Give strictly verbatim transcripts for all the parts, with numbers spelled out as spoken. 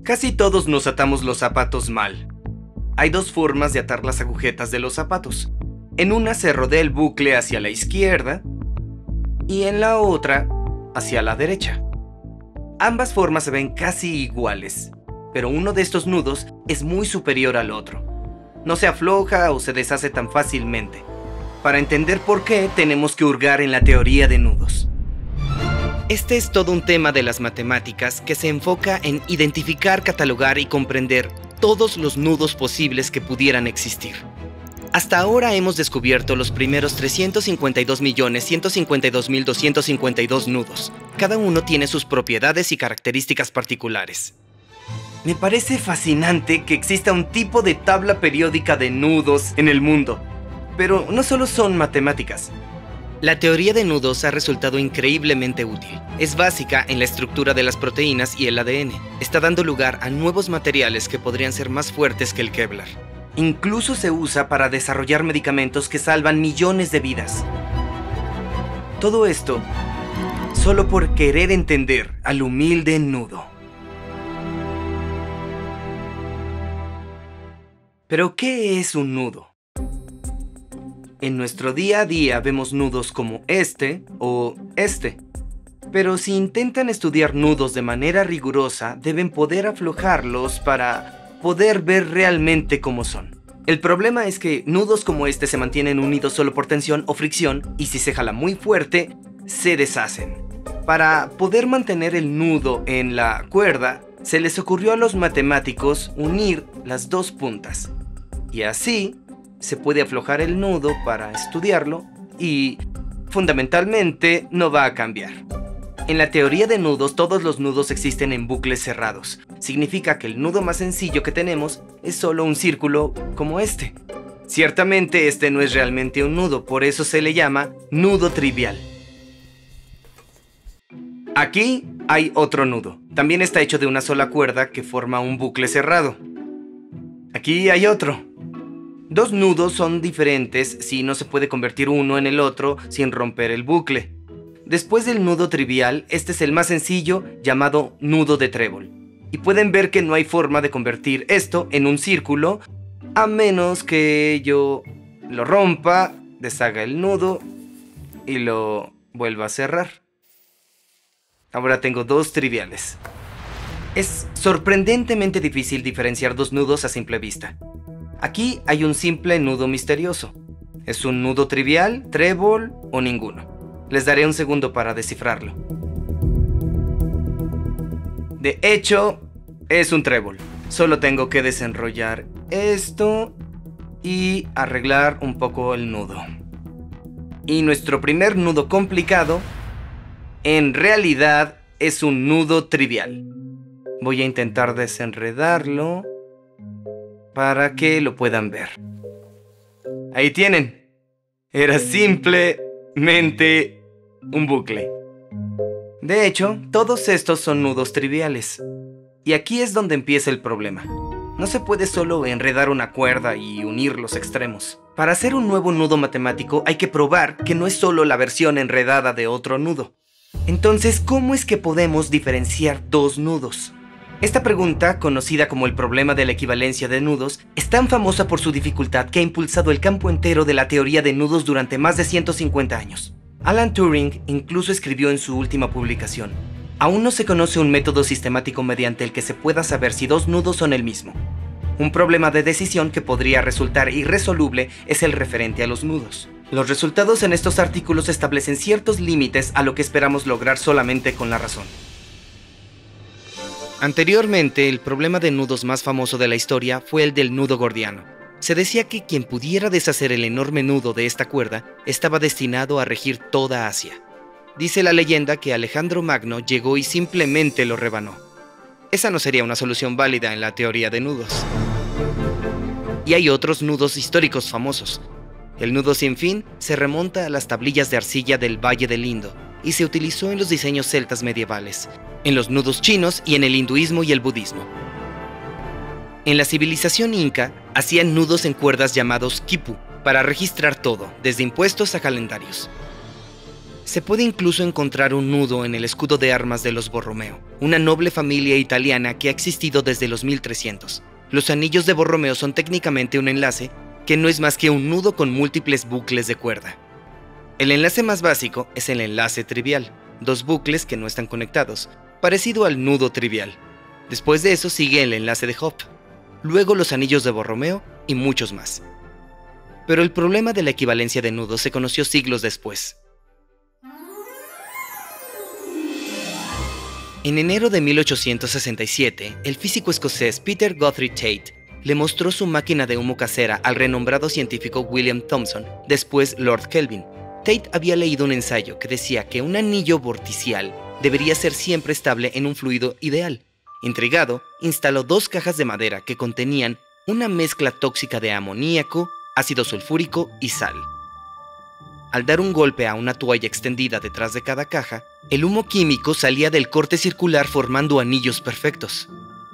Casi todos nos atamos los zapatos mal. Hay dos formas de atar las agujetas de los zapatos. En una se rodea el bucle hacia la izquierda y en la otra hacia la derecha. Ambas formas se ven casi iguales, pero uno de estos nudos es muy superior al otro. No se afloja o se deshace tan fácilmente. Para entender por qué, tenemos que hurgar en la teoría de nudos. Este es todo un tema de las matemáticas que se enfoca en identificar, catalogar y comprender todos los nudos posibles que pudieran existir. Hasta ahora hemos descubierto los primeros trescientos cincuenta y dos millones ciento cincuenta y dos mil doscientos cincuenta y dos nudos. Cada uno tiene sus propiedades y características particulares. Me parece fascinante que exista un tipo de tabla periódica de nudos en el mundo. Pero no solo son matemáticas. La teoría de nudos ha resultado increíblemente útil. Es básica en la estructura de las proteínas y el A D N. Está dando lugar a nuevos materiales que podrían ser más fuertes que el Kevlar. Incluso se usa para desarrollar medicamentos que salvan millones de vidas. Todo esto solo por querer entender al humilde nudo. ¿Pero qué es un nudo? En nuestro día a día vemos nudos como este o este. Pero si intentan estudiar nudos de manera rigurosa, deben poder aflojarlos para poder ver realmente cómo son. El problema es que nudos como este se mantienen unidos solo por tensión o fricción y si se jala muy fuerte, se deshacen. Para poder mantener el nudo en la cuerda, se les ocurrió a los matemáticos unir las dos puntas. Y así se puede aflojar el nudo para estudiarlo y, fundamentalmente, no va a cambiar. En la teoría de nudos, todos los nudos existen en bucles cerrados. Significa que el nudo más sencillo que tenemos es solo un círculo como este. Ciertamente este no es realmente un nudo, por eso se le llama nudo trivial. Aquí hay otro nudo. También está hecho de una sola cuerda que forma un bucle cerrado. Aquí hay otro. Dos nudos son diferentes si no se puede convertir uno en el otro sin romper el bucle. Después del nudo trivial, este es el más sencillo, llamado nudo de trébol. Y pueden ver que no hay forma de convertir esto en un círculo, a menos que yo lo rompa, deshaga el nudo y lo vuelva a cerrar. Ahora tengo dos triviales. Es sorprendentemente difícil diferenciar dos nudos a simple vista. Aquí hay un simple nudo misterioso. ¿Es un nudo trivial, trébol o ninguno? Les daré un segundo para descifrarlo. De hecho, es un trébol. Solo tengo que desenrollar esto y arreglar un poco el nudo. Y nuestro primer nudo complicado, en realidad, es un nudo trivial. Voy a intentar desenredarlo para que lo puedan ver. Ahí tienen. Era simplemente un bucle. De hecho, todos estos son nudos triviales. Y aquí es donde empieza el problema. No se puede solo enredar una cuerda y unir los extremos. Para hacer un nuevo nudo matemático hay que probar que no es solo la versión enredada de otro nudo. Entonces, ¿cómo es que podemos diferenciar dos nudos? Esta pregunta, conocida como el problema de la equivalencia de nudos, es tan famosa por su dificultad que ha impulsado el campo entero de la teoría de nudos durante más de ciento cincuenta años. Alan Turing incluso escribió en su última publicación: aún no se conoce un método sistemático mediante el que se pueda saber si dos nudos son el mismo. Un problema de decisión que podría resultar irresoluble es el referente a los nudos. Los resultados en estos artículos establecen ciertos límites a lo que esperamos lograr solamente con la razón. Anteriormente, el problema de nudos más famoso de la historia fue el del nudo gordiano. Se decía que quien pudiera deshacer el enorme nudo de esta cuerda estaba destinado a regir toda Asia. Dice la leyenda que Alejandro Magno llegó y simplemente lo rebanó. Esa no sería una solución válida en la teoría de nudos. Y hay otros nudos históricos famosos. El nudo sin fin se remonta a las tablillas de arcilla del Valle del Indo y se utilizó en los diseños celtas medievales, en los nudos chinos y en el hinduismo y el budismo. En la civilización inca hacían nudos en cuerdas llamados quipu para registrar todo, desde impuestos a calendarios. Se puede incluso encontrar un nudo en el escudo de armas de los Borromeo, una noble familia italiana que ha existido desde los mil trescientos. Los anillos de Borromeo son técnicamente un enlace que no es más que un nudo con múltiples bucles de cuerda. El enlace más básico es el enlace trivial, dos bucles que no están conectados, parecido al nudo trivial. Después de eso sigue el enlace de Hopf, luego los anillos de Borromeo y muchos más. Pero el problema de la equivalencia de nudos se conoció siglos después. En enero de mil ochocientos sesenta y siete, el físico escocés Peter Guthrie Tait le mostró su máquina de humo casera al renombrado científico William Thomson, después Lord Kelvin. Tait había leído un ensayo que decía que un anillo vorticial debería ser siempre estable en un fluido ideal. Intrigado, instaló dos cajas de madera que contenían una mezcla tóxica de amoníaco, ácido sulfúrico y sal. Al dar un golpe a una toalla extendida detrás de cada caja, el humo químico salía del corte circular formando anillos perfectos.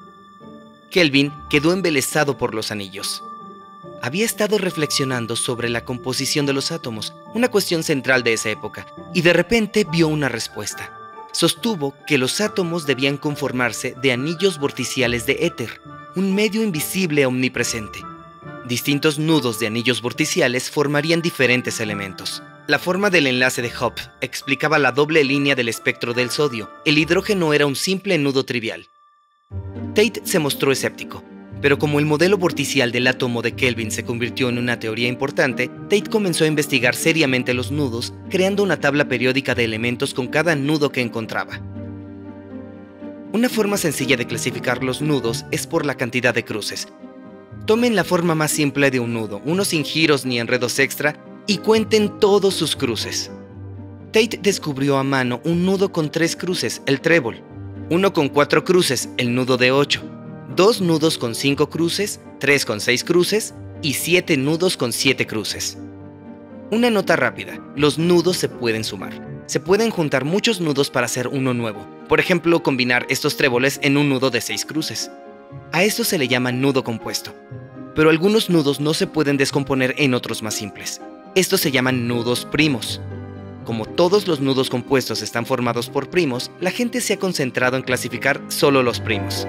Kelvin quedó embelesado por los anillos. Había estado reflexionando sobre la composición de los átomos, una cuestión central de esa época, y de repente vio una respuesta. Sostuvo que los átomos debían conformarse de anillos vorticiales de éter, un medio invisible omnipresente. Distintos nudos de anillos vorticiales formarían diferentes elementos. La forma del enlace de Hopf explicaba la doble línea del espectro del sodio. El hidrógeno era un simple nudo trivial. Tait se mostró escéptico, pero como el modelo vorticial del átomo de Kelvin se convirtió en una teoría importante, Tait comenzó a investigar seriamente los nudos, creando una tabla periódica de elementos con cada nudo que encontraba. Una forma sencilla de clasificar los nudos es por la cantidad de cruces. Tomen la forma más simple de un nudo, uno sin giros ni enredos extra, y cuenten todos sus cruces. Tait descubrió a mano un nudo con tres cruces, el trébol, uno con cuatro cruces, el nudo de ocho, dos nudos con cinco cruces, tres con seis cruces y siete nudos con siete cruces. Una nota rápida, los nudos se pueden sumar. Se pueden juntar muchos nudos para hacer uno nuevo. Por ejemplo, combinar estos tréboles en un nudo de seis cruces. A esto se le llama nudo compuesto. Pero algunos nudos no se pueden descomponer en otros más simples. Estos se llaman nudos primos. Como todos los nudos compuestos están formados por primos, la gente se ha concentrado en clasificar solo los primos.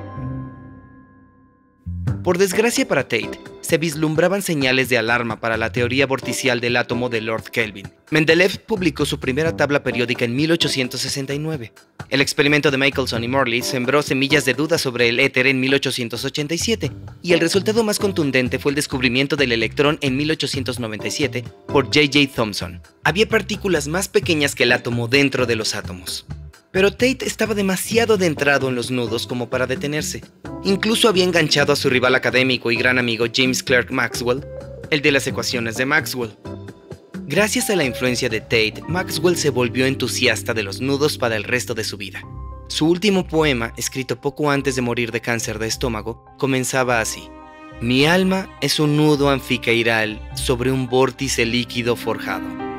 Por desgracia para Tait, se vislumbraban señales de alarma para la teoría vorticial del átomo de Lord Kelvin. Mendeleev publicó su primera tabla periódica en mil ochocientos sesenta y nueve. El experimento de Michelson y Morley sembró semillas de duda sobre el éter en mil ochocientos ochenta y siete, y el resultado más contundente fue el descubrimiento del electrón en mil ochocientos noventa y siete por J J Thomson. Había partículas más pequeñas que el átomo dentro de los átomos. Pero Tait estaba demasiado adentrado en los nudos como para detenerse. Incluso había enganchado a su rival académico y gran amigo James Clerk Maxwell, el de las ecuaciones de Maxwell. Gracias a la influencia de Tait, Maxwell se volvió entusiasta de los nudos para el resto de su vida. Su último poema, escrito poco antes de morir de cáncer de estómago, comenzaba así: Mi alma es un nudo anficairal sobre un vórtice líquido forjado.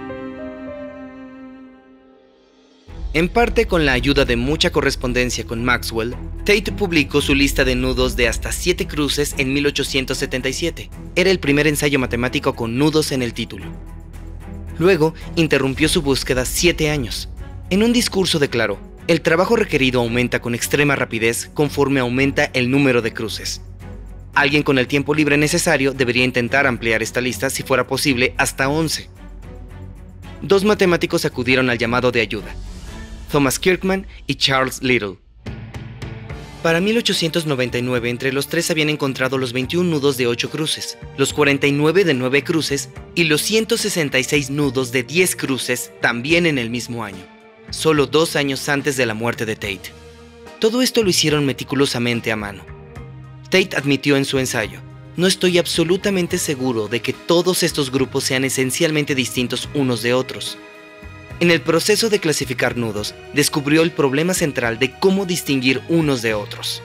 En parte con la ayuda de mucha correspondencia con Maxwell, Tait publicó su lista de nudos de hasta siete cruces en mil ochocientos setenta y siete. Era el primer ensayo matemático con nudos en el título. Luego, interrumpió su búsqueda siete años. En un discurso declaró: el trabajo requerido aumenta con extrema rapidez conforme aumenta el número de cruces. Alguien con el tiempo libre necesario debería intentar ampliar esta lista si fuera posible hasta once. Dos matemáticos acudieron al llamado de ayuda: Thomas Kirkman y Charles Little. Para mil ochocientos noventa y nueve, entre los tres habían encontrado los veintiún nudos de ocho cruces, los cuarenta y nueve de nueve cruces y los ciento sesenta y seis nudos de diez cruces también en el mismo año, solo dos años antes de la muerte de Tait. Todo esto lo hicieron meticulosamente a mano. Tait admitió en su ensayo: no estoy absolutamente seguro de que todos estos grupos sean esencialmente distintos unos de otros. En el proceso de clasificar nudos, descubrió el problema central de cómo distinguir unos de otros.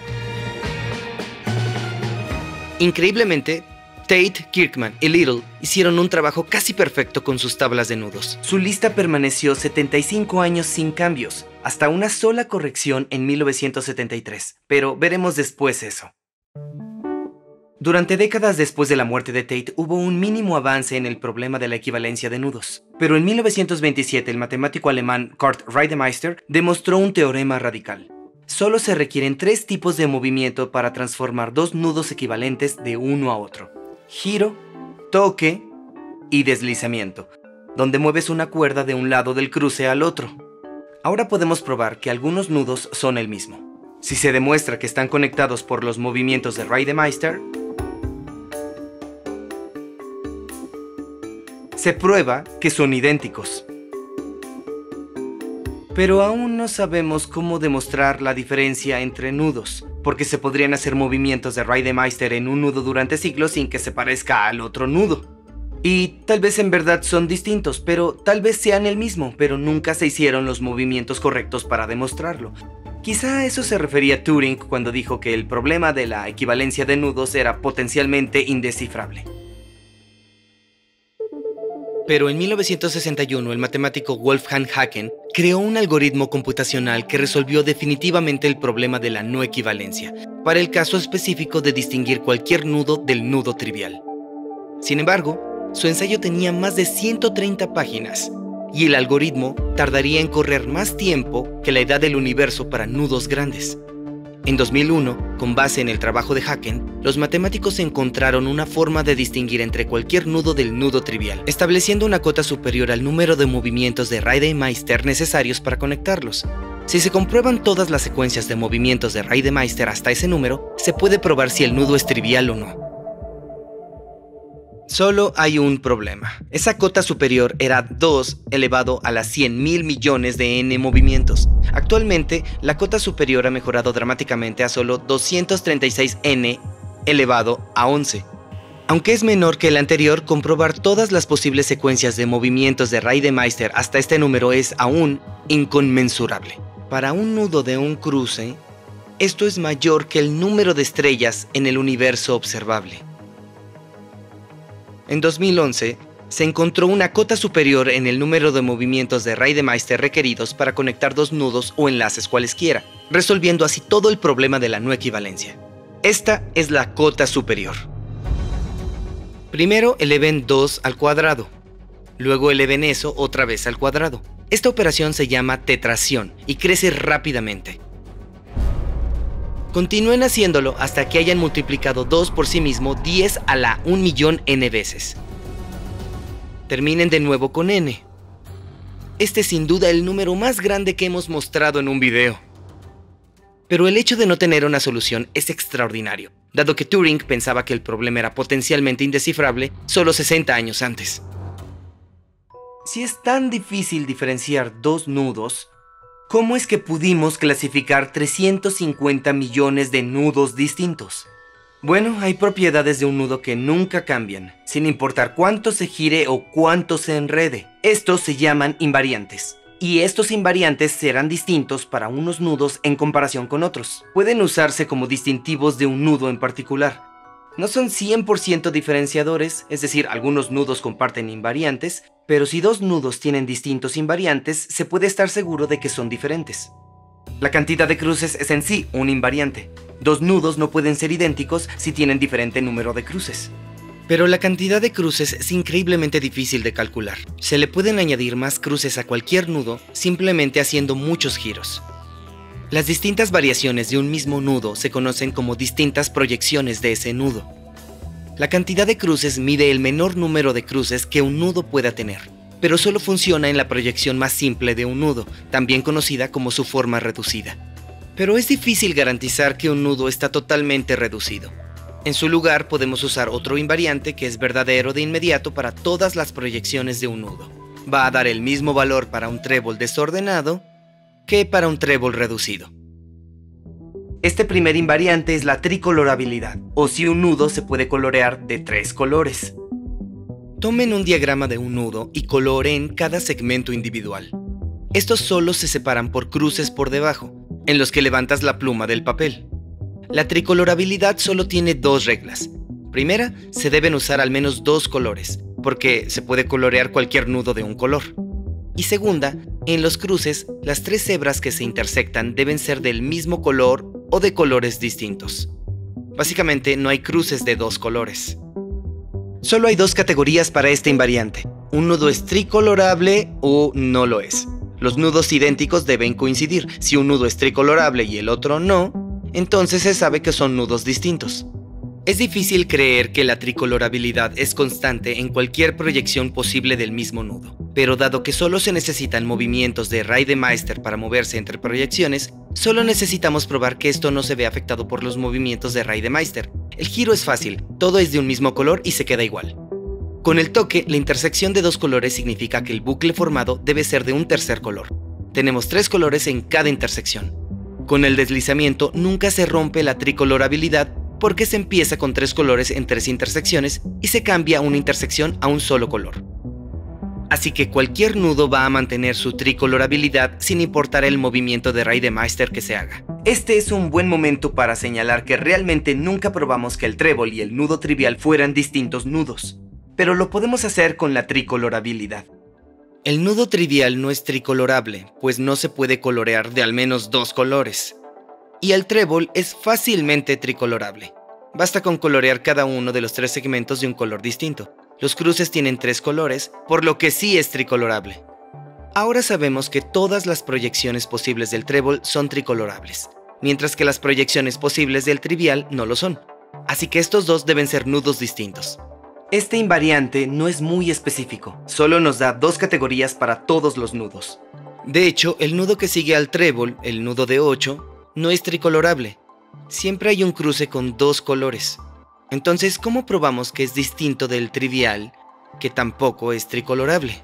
Increíblemente, Tait, Kirkman y Little hicieron un trabajo casi perfecto con sus tablas de nudos. Su lista permaneció setenta y cinco años sin cambios, hasta una sola corrección en mil novecientos setenta y tres, pero veremos después eso. Durante décadas después de la muerte de Tate hubo un mínimo avance en el problema de la equivalencia de nudos. Pero en mil novecientos veintisiete el matemático alemán Kurt Reidemeister demostró un teorema radical. Solo se requieren tres tipos de movimiento para transformar dos nudos equivalentes de uno a otro: giro, toque y deslizamiento, donde mueves una cuerda de un lado del cruce al otro. Ahora podemos probar que algunos nudos son el mismo. Si se demuestra que están conectados por los movimientos de Reidemeister, se prueba que son idénticos. Pero aún no sabemos cómo demostrar la diferencia entre nudos, porque se podrían hacer movimientos de Reidemeister en un nudo durante siglos sin que se parezca al otro nudo. Y tal vez en verdad son distintos, pero tal vez sean el mismo, pero nunca se hicieron los movimientos correctos para demostrarlo. Quizá a eso se refería Turing cuando dijo que el problema de la equivalencia de nudos era potencialmente indescifrable. Pero en mil novecientos sesenta y uno el matemático Wolfgang Haken creó un algoritmo computacional que resolvió definitivamente el problema de la no equivalencia, para el caso específico de distinguir cualquier nudo del nudo trivial. Sin embargo, su ensayo tenía más de ciento treinta páginas, y el algoritmo tardaría en correr más tiempo que la edad del universo para nudos grandes. En dos mil uno, con base en el trabajo de Haken, los matemáticos encontraron una forma de distinguir entre cualquier nudo del nudo trivial, estableciendo una cota superior al número de movimientos de Reidemeister necesarios para conectarlos. Si se comprueban todas las secuencias de movimientos de Reidemeister hasta ese número, se puede probar si el nudo es trivial o no. Solo hay un problema. Esa cota superior era dos elevado a las cien mil millones de n movimientos. Actualmente, la cota superior ha mejorado dramáticamente a solo doscientos treinta y seis n elevado a once. Aunque es menor que el anterior, comprobar todas las posibles secuencias de movimientos de Reidemeister hasta este número es aún inconmensurable. Para un nudo de un cruce, esto es mayor que el número de estrellas en el universo observable. En dos mil once, se encontró una cota superior en el número de movimientos de Reidemeister requeridos para conectar dos nudos o enlaces cualesquiera, resolviendo así todo el problema de la no equivalencia. Esta es la cota superior. Primero eleven dos al cuadrado, luego eleven eso otra vez al cuadrado. Esta operación se llama tetración y crece rápidamente. Continúen haciéndolo hasta que hayan multiplicado dos por sí mismo diez a la un millón n veces. Terminen de nuevo con n. Este es sin duda el número más grande que hemos mostrado en un video. Pero el hecho de no tener una solución es extraordinario, dado que Turing pensaba que el problema era potencialmente indescifrable solo sesenta años antes. Si es tan difícil diferenciar dos nudos, ¿cómo es que pudimos clasificar trescientos cincuenta millones de nudos distintos? Bueno, hay propiedades de un nudo que nunca cambian, sin importar cuánto se gire o cuánto se enrede. Estos se llaman invariantes, y estos invariantes serán distintos para unos nudos en comparación con otros. Pueden usarse como distintivos de un nudo en particular. No son cien por ciento diferenciadores, es decir, algunos nudos comparten invariantes, pero si dos nudos tienen distintos invariantes, se puede estar seguro de que son diferentes. La cantidad de cruces es en sí un invariante. Dos nudos no pueden ser idénticos si tienen diferente número de cruces. Pero la cantidad de cruces es increíblemente difícil de calcular. Se le pueden añadir más cruces a cualquier nudo simplemente haciendo muchos giros. Las distintas variaciones de un mismo nudo se conocen como distintas proyecciones de ese nudo. La cantidad de cruces mide el menor número de cruces que un nudo pueda tener, pero solo funciona en la proyección más simple de un nudo, también conocida como su forma reducida. Pero es difícil garantizar que un nudo está totalmente reducido. En su lugar podemos usar otro invariante que es verdadero de inmediato para todas las proyecciones de un nudo. Va a dar el mismo valor para un trébol desordenado que para un trébol reducido. Este primer invariante es la tricolorabilidad, o si un nudo se puede colorear de tres colores. Tomen un diagrama de un nudo y coloreen cada segmento individual. Estos solo se separan por cruces por debajo, en los que levantas la pluma del papel. La tricolorabilidad solo tiene dos reglas. Primera, se deben usar al menos dos colores, porque se puede colorear cualquier nudo de un color. Y segunda, en los cruces, las tres hebras que se intersectan deben ser del mismo color o de colores distintos. Básicamente no hay cruces de dos colores. Solo hay dos categorías para este invariante. Un nudo es tricolorable o no lo es. Los nudos idénticos deben coincidir. Si un nudo es tricolorable y el otro no, entonces se sabe que son nudos distintos. Es difícil creer que la tricolorabilidad es constante en cualquier proyección posible del mismo nudo, pero dado que solo se necesitan movimientos de Rademacher para moverse entre proyecciones, solo necesitamos probar que esto no se ve afectado por los movimientos de Rademacher. El giro es fácil, todo es de un mismo color y se queda igual. Con el toque, la intersección de dos colores significa que el bucle formado debe ser de un tercer color. Tenemos tres colores en cada intersección. Con el deslizamiento nunca se rompe la tricolorabilidad porque se empieza con tres colores en tres intersecciones y se cambia una intersección a un solo color. Así que cualquier nudo va a mantener su tricolorabilidad sin importar el movimiento de Rademacher que se haga. Este es un buen momento para señalar que realmente nunca probamos que el trébol y el nudo trivial fueran distintos nudos, pero lo podemos hacer con la tricolorabilidad. El nudo trivial no es tricolorable, pues no se puede colorear de al menos dos colores. Y el trébol es fácilmente tricolorable. Basta con colorear cada uno de los tres segmentos de un color distinto. Los cruces tienen tres colores, por lo que sí es tricolorable. Ahora sabemos que todas las proyecciones posibles del trébol son tricolorables, mientras que las proyecciones posibles del trivial no lo son. Así que estos dos deben ser nudos distintos. Este invariante no es muy específico, solo nos da dos categorías para todos los nudos. De hecho, el nudo que sigue al trébol, el nudo de ocho, no es tricolorable. Siempre hay un cruce con dos colores. Entonces, ¿cómo probamos que es distinto del trivial, que tampoco es tricolorable?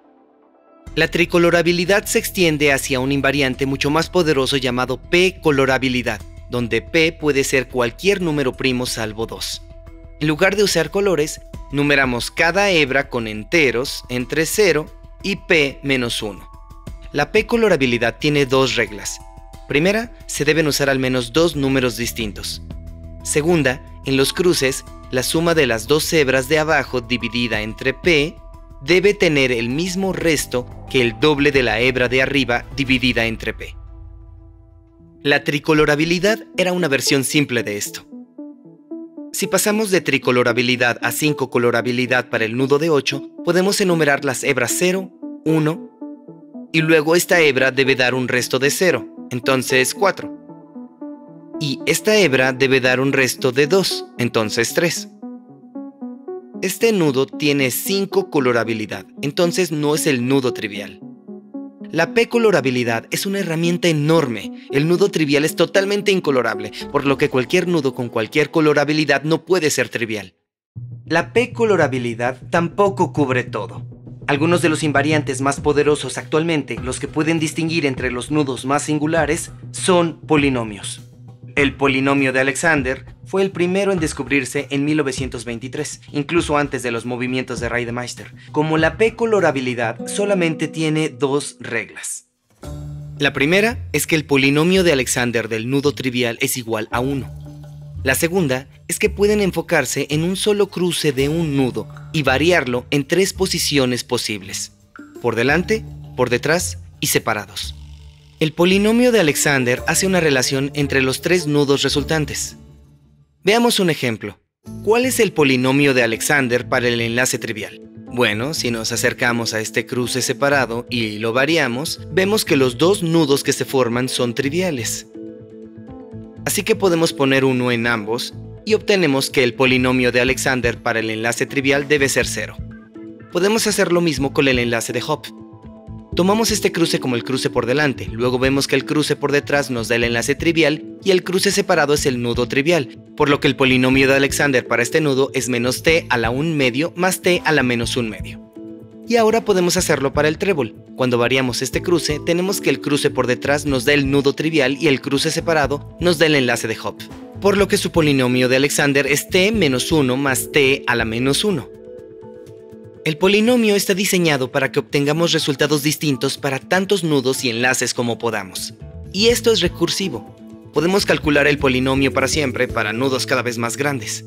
La tricolorabilidad se extiende hacia un invariante mucho más poderoso llamado p-colorabilidad, donde p puede ser cualquier número primo salvo dos. En lugar de usar colores, numeramos cada hebra con enteros entre cero y p menos uno. La p-colorabilidad tiene dos reglas. Primera, se deben usar al menos dos números distintos. Segunda, en los cruces, la suma de las dos hebras de abajo dividida entre p debe tener el mismo resto que el doble de la hebra de arriba dividida entre p. La tricolorabilidad era una versión simple de esto. Si pasamos de tricolorabilidad a cinco colorabilidad para el nudo de ocho, podemos enumerar las hebras cero, uno, y luego esta hebra debe dar un resto de cero, entonces cuatro. Y esta hebra debe dar un resto de dos, entonces tres. Este nudo tiene cinco colorabilidad, entonces no es el nudo trivial. La p-colorabilidad es una herramienta enorme. El nudo trivial es totalmente incolorable, por lo que cualquier nudo con cualquier colorabilidad no puede ser trivial. La p-colorabilidad tampoco cubre todo. Algunos de los invariantes más poderosos actualmente, los que pueden distinguir entre los nudos más singulares, son polinomios. El polinomio de Alexander fue el primero en descubrirse en mil novecientos veintitrés, incluso antes de los movimientos de Rademacher. Como la p-colorabilidad solamente tiene dos reglas. La primera es que el polinomio de Alexander del nudo trivial es igual a uno. La segunda es que pueden enfocarse en un solo cruce de un nudo y variarlo en tres posiciones posibles: por delante, por detrás y separados. El polinomio de Alexander hace una relación entre los tres nudos resultantes. Veamos un ejemplo. ¿Cuál es el polinomio de Alexander para el enlace trivial? Bueno, si nos acercamos a este cruce separado y lo variamos, vemos que los dos nudos que se forman son triviales. Así que podemos poner uno en ambos y obtenemos que el polinomio de Alexander para el enlace trivial debe ser cero. Podemos hacer lo mismo con el enlace de Hopf. Tomamos este cruce como el cruce por delante, luego vemos que el cruce por detrás nos da el enlace trivial y el cruce separado es el nudo trivial, por lo que el polinomio de Alexander para este nudo es menos t a la un medio más t a la menos un medio. Y ahora podemos hacerlo para el trébol. Cuando variamos este cruce, tenemos que el cruce por detrás nos da el nudo trivial y el cruce separado nos da el enlace de Hopf, por lo que su polinomio de Alexander es t menos uno más t a la menos uno. El polinomio está diseñado para que obtengamos resultados distintos para tantos nudos y enlaces como podamos. Y esto es recursivo. Podemos calcular el polinomio para siempre para nudos cada vez más grandes.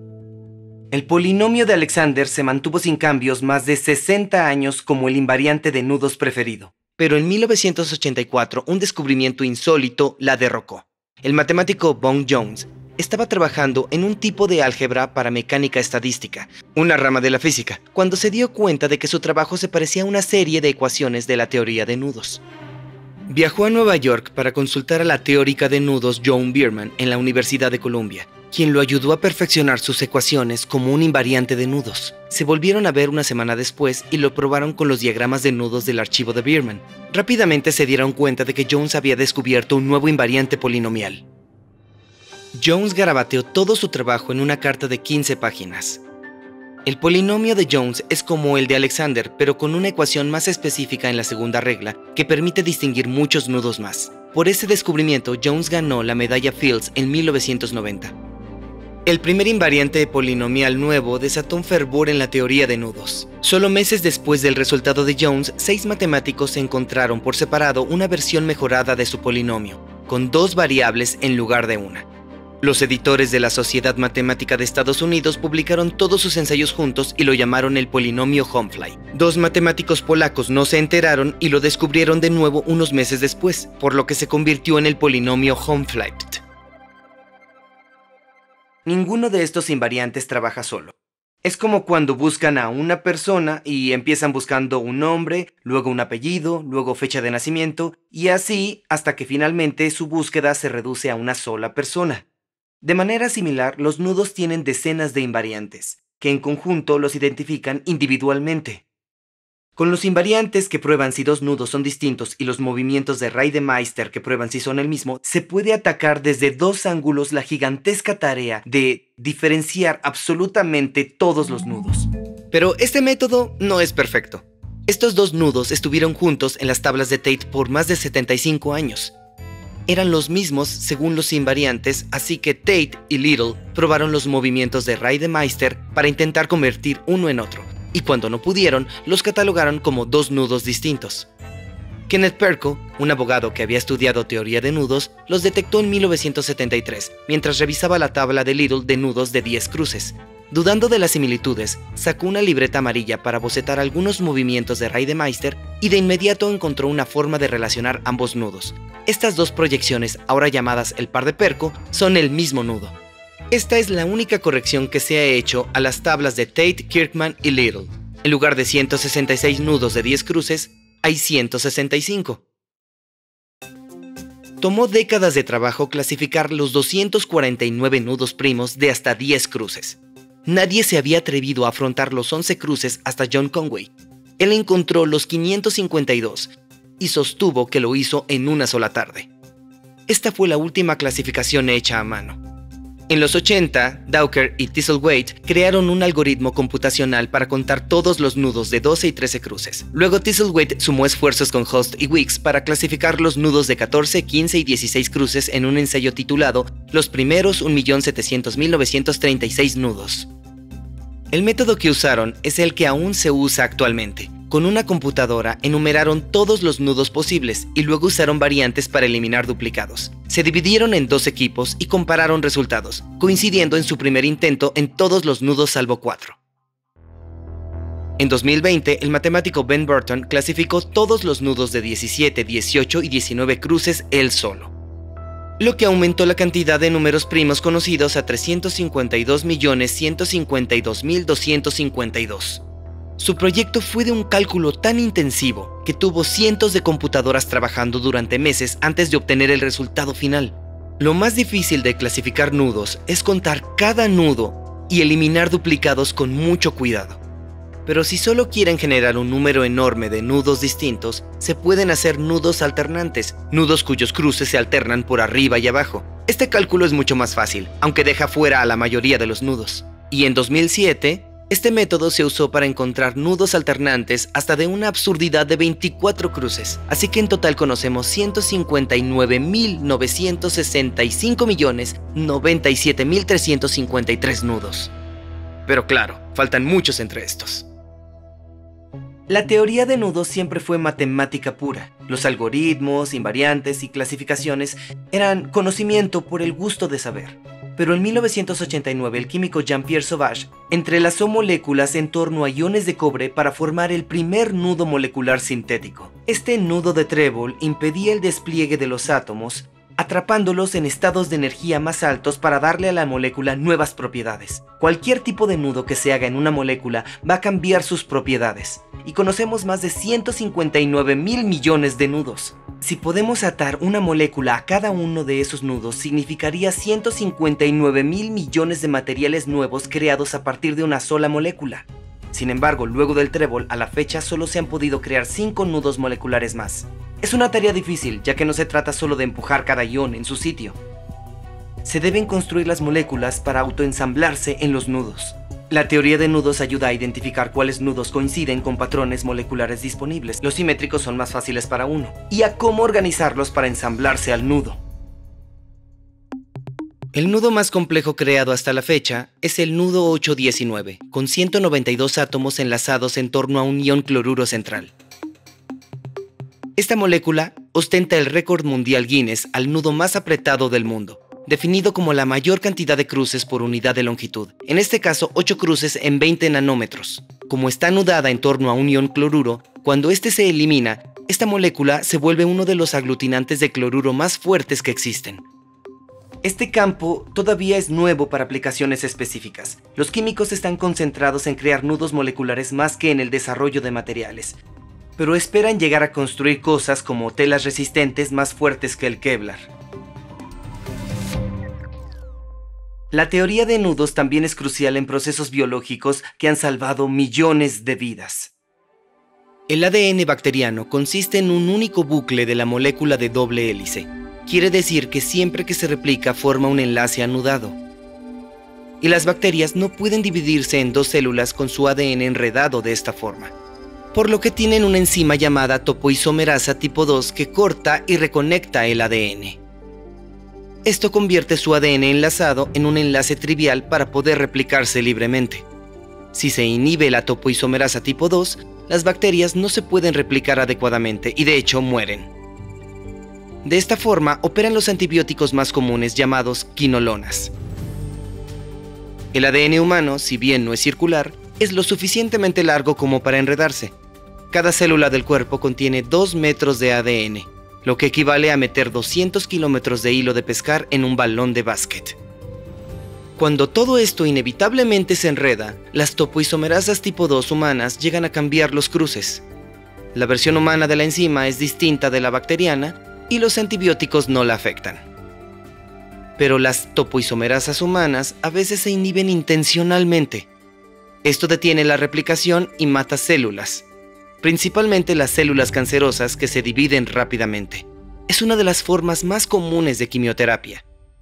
El polinomio de Alexander se mantuvo sin cambios más de sesenta años como el invariante de nudos preferido. Pero en mil novecientos ochenta y cuatro un descubrimiento insólito la derrocó. El matemático Von Jones estaba trabajando en un tipo de álgebra para mecánica estadística, una rama de la física, cuando se dio cuenta de que su trabajo se parecía a una serie de ecuaciones de la teoría de nudos. Viajó a Nueva York para consultar a la teórica de nudos Joan Bierman en la Universidad de Columbia, quien lo ayudó a perfeccionar sus ecuaciones como un invariante de nudos. Se volvieron a ver una semana después y lo probaron con los diagramas de nudos del archivo de Bierman. Rápidamente se dieron cuenta de que Jones había descubierto un nuevo invariante polinomial. Jones garabateó todo su trabajo en una carta de quince páginas. El polinomio de Jones es como el de Alexander, pero con una ecuación más específica en la segunda regla que permite distinguir muchos nudos más. Por ese descubrimiento, Jones ganó la medalla Fields en mil novecientos noventa. El primer invariante polinomial nuevo desató un fervor en la teoría de nudos. Solo meses después del resultado de Jones, seis matemáticos encontraron por separado una versión mejorada de su polinomio, con dos variables en lugar de una. Los editores de la Sociedad Matemática de Estados Unidos publicaron todos sus ensayos juntos y lo llamaron el polinomio Homfly. Dos matemáticos polacos no se enteraron y lo descubrieron de nuevo unos meses después, por lo que se convirtió en el polinomio Homfly. Ninguno de estos invariantes trabaja solo. Es como cuando buscan a una persona y empiezan buscando un nombre, luego un apellido, luego fecha de nacimiento, y así hasta que finalmente su búsqueda se reduce a una sola persona. De manera similar, los nudos tienen decenas de invariantes, que en conjunto los identifican individualmente. Con los invariantes que prueban si dos nudos son distintos y los movimientos de Rademacher que prueban si son el mismo, se puede atacar desde dos ángulos la gigantesca tarea de diferenciar absolutamente todos los nudos. Pero este método no es perfecto. Estos dos nudos estuvieron juntos en las tablas de Tate por más de setenta y cinco años. Eran los mismos según los invariantes, así que Tate y Little probaron los movimientos de Rademacher para intentar convertir uno en otro, y cuando no pudieron, los catalogaron como dos nudos distintos. Kenneth Perko, un abogado que había estudiado teoría de nudos, los detectó en mil novecientos setenta y tres, mientras revisaba la tabla de Little de nudos de diez cruces. Dudando de las similitudes, sacó una libreta amarilla para bocetar algunos movimientos de Rademacher y de inmediato encontró una forma de relacionar ambos nudos. Estas dos proyecciones, ahora llamadas el par de Perko, son el mismo nudo. Esta es la única corrección que se ha hecho a las tablas de Tate, Kirkman y Little. En lugar de ciento sesenta y seis nudos de diez cruces, hay ciento sesenta y cinco. Tomó décadas de trabajo clasificar los doscientos cuarenta y nueve nudos primos de hasta diez cruces. Nadie se había atrevido a afrontar los once cruces hasta John Conway. Él encontró los quinientos cincuenta y dos y sostuvo que lo hizo en una sola tarde. Esta fue la última clasificación hecha a mano. En los ochenta, Dawker y Thistlethwaite crearon un algoritmo computacional para contar todos los nudos de doce y trece cruces. Luego Thistlethwaite sumó esfuerzos con Host y Weeks para clasificar los nudos de catorce, quince y dieciséis cruces en un ensayo titulado Los primeros un millón setecientos mil novecientos treinta y seis nudos. El método que usaron es el que aún se usa actualmente. Con una computadora enumeraron todos los nudos posibles y luego usaron variantes para eliminar duplicados. Se dividieron en dos equipos y compararon resultados, coincidiendo en su primer intento en todos los nudos salvo cuatro. En dos mil veinte, el matemático Ben Burton clasificó todos los nudos de diecisiete, dieciocho y diecinueve cruces él solo, lo que aumentó la cantidad de números primos conocidos a trescientos cincuenta y dos millones ciento cincuenta y dos mil doscientos cincuenta y dos. Su proyecto fue de un cálculo tan intensivo que tuvo cientos de computadoras trabajando durante meses antes de obtener el resultado final. Lo más difícil de clasificar nudos es contar cada nudo y eliminar duplicados con mucho cuidado. Pero si solo quieren generar un número enorme de nudos distintos, se pueden hacer nudos alternantes, nudos cuyos cruces se alternan por arriba y abajo. Este cálculo es mucho más fácil, aunque deja fuera a la mayoría de los nudos. Y en dos mil siete, este método se usó para encontrar nudos alternantes hasta de una absurdidad de veinticuatro cruces, así que en total conocemos ciento cincuenta y nueve mil novecientos sesenta y cinco millones noventa y siete mil trescientos cincuenta y tres nudos. Pero claro, faltan muchos entre estos. La teoría de nudos siempre fue matemática pura. Los algoritmos, invariantes y clasificaciones eran conocimiento por el gusto de saber. Pero en mil novecientos ochenta y nueve el químico Jean-Pierre Sauvage entrelazó moléculas en torno a iones de cobre para formar el primer nudo molecular sintético. Este nudo de trébol impedía el despliegue de los átomos atrapándolos en estados de energía más altos para darle a la molécula nuevas propiedades. Cualquier tipo de nudo que se haga en una molécula va a cambiar sus propiedades, y conocemos más de ciento cincuenta y nueve mil millones de nudos. Si podemos atar una molécula a cada uno de esos nudos, significaría ciento cincuenta y nueve mil millones de materiales nuevos creados a partir de una sola molécula. Sin embargo, luego del trébol, a la fecha solo se han podido crear cinco nudos moleculares más. Es una tarea difícil, ya que no se trata solo de empujar cada ion en su sitio. Se deben construir las moléculas para autoensamblarse en los nudos. La teoría de nudos ayuda a identificar cuáles nudos coinciden con patrones moleculares disponibles. Los simétricos son más fáciles para uno, y a cómo organizarlos para ensamblarse al nudo. El nudo más complejo creado hasta la fecha es el nudo ocho diecinueve, con ciento noventa y dos átomos enlazados en torno a un ion cloruro central. Esta molécula ostenta el récord mundial Guinness al nudo más apretado del mundo, definido como la mayor cantidad de cruces por unidad de longitud, en este caso ocho cruces en veinte nanómetros. Como está anudada en torno a un ion cloruro, cuando este se elimina, esta molécula se vuelve uno de los aglutinantes de cloruro más fuertes que existen. Este campo todavía es nuevo para aplicaciones específicas. Los químicos están concentrados en crear nudos moleculares más que en el desarrollo de materiales, pero esperan llegar a construir cosas como telas resistentes más fuertes que el Kevlar. La teoría de nudos también es crucial en procesos biológicos que han salvado millones de vidas. El A D N bacteriano consiste en un único bucle de la molécula de doble hélice. Quiere decir que siempre que se replica forma un enlace anudado. Y las bacterias no pueden dividirse en dos células con su A D N enredado de esta forma, por lo que tienen una enzima llamada topoisomerasa tipo dos que corta y reconecta el A D N. Esto convierte su A D N enlazado en un enlace trivial para poder replicarse libremente. Si se inhibe la topoisomerasa tipo dos, las bacterias no se pueden replicar adecuadamente y de hecho mueren. De esta forma operan los antibióticos más comunes llamados quinolonas. El A D N humano, si bien no es circular, es lo suficientemente largo como para enredarse. Cada célula del cuerpo contiene dos metros de A D N, lo que equivale a meter doscientos kilómetros de hilo de pescar en un balón de básquet. Cuando todo esto inevitablemente se enreda, las topoisomerasas tipo dos humanas llegan a cambiar los cruces. La versión humana de la enzima es distinta de la bacteriana y los antibióticos no la afectan. Pero las topoisomerasas humanas a veces se inhiben intencionalmente. Esto detiene la replicación y mata células, principalmente las células cancerosas que se dividen rápidamente. Es una de las formas más comunes de quimioterapia.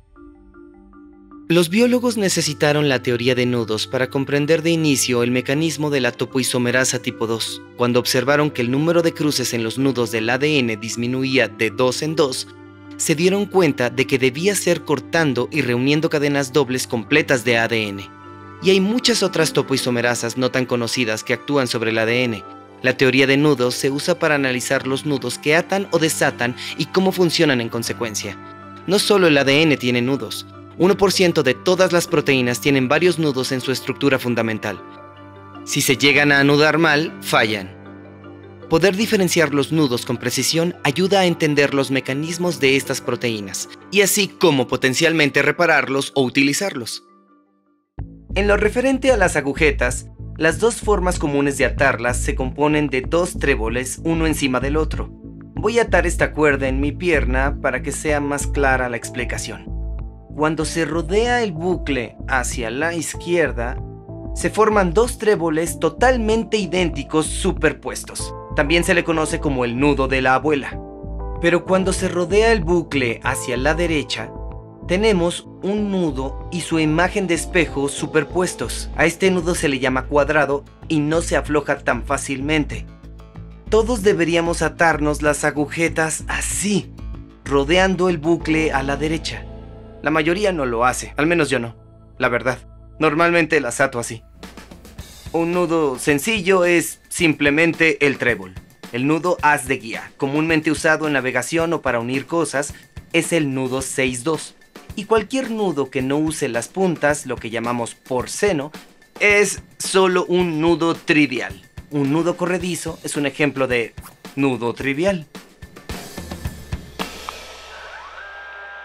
Los biólogos necesitaron la teoría de nudos para comprender de inicio el mecanismo de la topoisomerasa tipo dos. Cuando observaron que el número de cruces en los nudos del A D N disminuía de dos en dos, se dieron cuenta de que debía ser cortando y reuniendo cadenas dobles completas de A D N. Y hay muchas otras topoisomerasas no tan conocidas que actúan sobre el A D N. La teoría de nudos se usa para analizar los nudos que atan o desatan y cómo funcionan en consecuencia. No solo el A D N tiene nudos. uno por ciento de todas las proteínas tienen varios nudos en su estructura fundamental. Si se llegan a anudar mal, fallan. Poder diferenciar los nudos con precisión ayuda a entender los mecanismos de estas proteínas, y así como potencialmente repararlos o utilizarlos. En lo referente a las agujetas, las dos formas comunes de atarlas se componen de dos tréboles uno encima del otro. Voy a atar esta cuerda en mi pierna para que sea más clara la explicación. Cuando se rodea el bucle hacia la izquierda, se forman dos tréboles totalmente idénticos superpuestos. También se le conoce como el nudo de la abuela. Pero cuando se rodea el bucle hacia la derecha, tenemos un nudo y su imagen de espejo superpuestos. A este nudo se le llama cuadrado y no se afloja tan fácilmente. Todos deberíamos atarnos las agujetas así, rodeando el bucle a la derecha. La mayoría no lo hace, al menos yo no, la verdad. Normalmente las ato así. Un nudo sencillo es simplemente el trébol. El nudo haz de guía, comúnmente usado en navegación o para unir cosas, es el nudo seis dos. Y cualquier nudo que no use las puntas, lo que llamamos porceno, es solo un nudo trivial. Un nudo corredizo es un ejemplo de nudo trivial.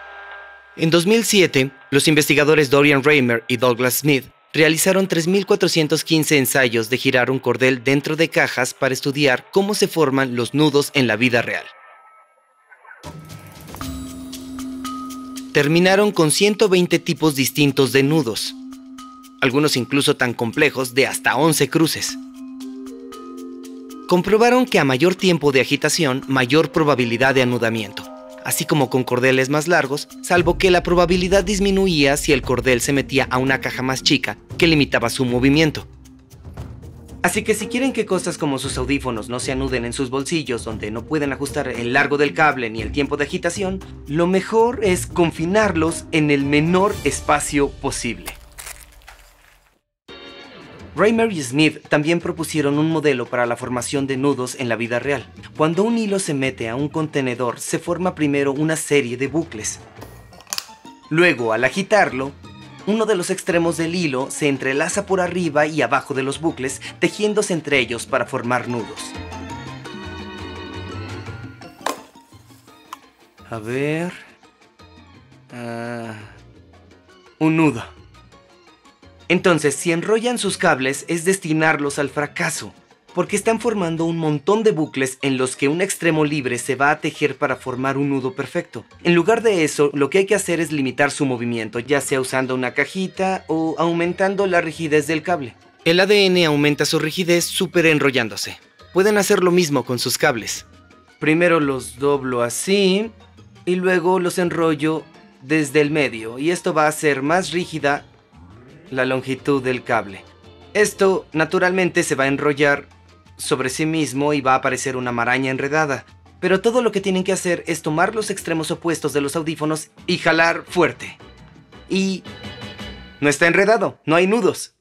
En dos mil siete, los investigadores Dorian Reimer y Douglas Smith realizaron tres mil cuatrocientos quince ensayos de girar un cordel dentro de cajas para estudiar cómo se forman los nudos en la vida real. Terminaron con ciento veinte tipos distintos de nudos, algunos incluso tan complejos de hasta once cruces. Comprobaron que a mayor tiempo de agitación, mayor probabilidad de anudamiento, así como con cordeles más largos, salvo que la probabilidad disminuía si el cordel se metía a una caja más chica que limitaba su movimiento. Así que si quieren que cosas como sus audífonos no se anuden en sus bolsillos donde no pueden ajustar el largo del cable ni el tiempo de agitación, lo mejor es confinarlos en el menor espacio posible. Reimer y Smith también propusieron un modelo para la formación de nudos en la vida real. Cuando un hilo se mete a un contenedor, se forma primero una serie de bucles. Luego, al agitarlo, uno de los extremos del hilo se entrelaza por arriba y abajo de los bucles, tejiéndose entre ellos para formar nudos. A ver... Uh, un nudo. Entonces, si enrollan sus cables, es destinarlos al fracaso, porque están formando un montón de bucles en los que un extremo libre se va a tejer para formar un nudo perfecto. En lugar de eso, lo que hay que hacer es limitar su movimiento, ya sea usando una cajita o aumentando la rigidez del cable. El A D N aumenta su rigidez super enrollándose. Pueden hacer lo mismo con sus cables. Primero los doblo así y luego los enrollo desde el medio, y esto va a hacer más rígida la longitud del cable. Esto naturalmente se va a enrollar sobre sí mismo y va a aparecer una maraña enredada, pero todo lo que tienen que hacer es tomar los extremos opuestos de los audífonos y jalar fuerte. Y no está enredado, no hay nudos.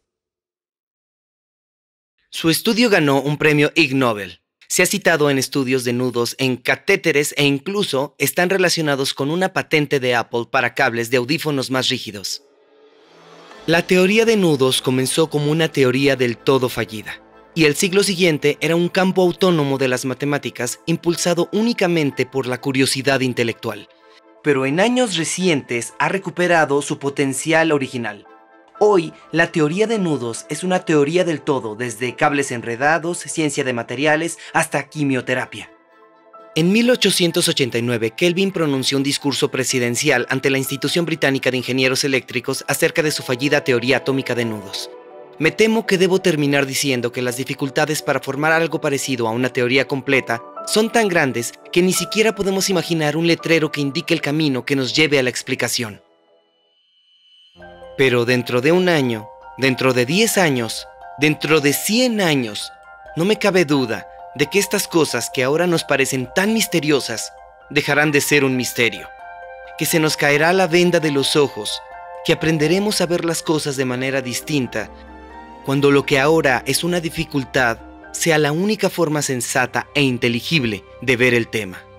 Su estudio ganó un premio Ig Nobel. Se ha citado en estudios de nudos en catéteres e incluso están relacionados con una patente de Apple para cables de audífonos más rígidos. La teoría de nudos comenzó como una teoría del todo fallida, y el siglo siguiente era un campo autónomo de las matemáticas impulsado únicamente por la curiosidad intelectual. Pero en años recientes ha recuperado su potencial original. Hoy, la teoría de nudos es una teoría del todo, desde cables enredados, ciencia de materiales, hasta quimioterapia. En mil ochocientos ochenta y nueve, Kelvin pronunció un discurso presidencial ante la Institución Británica de Ingenieros Eléctricos acerca de su fallida teoría atómica de nudos. Me temo que debo terminar diciendo que las dificultades para formar algo parecido a una teoría completa son tan grandes que ni siquiera podemos imaginar un letrero que indique el camino que nos lleve a la explicación. Pero dentro de un año, dentro de diez años, dentro de cien años, no me cabe duda de que estas cosas que ahora nos parecen tan misteriosas dejarán de ser un misterio, que se nos caerá la venda de los ojos, que aprenderemos a ver las cosas de manera distinta, cuando lo que ahora es una dificultad sea la única forma sensata e inteligible de ver el tema.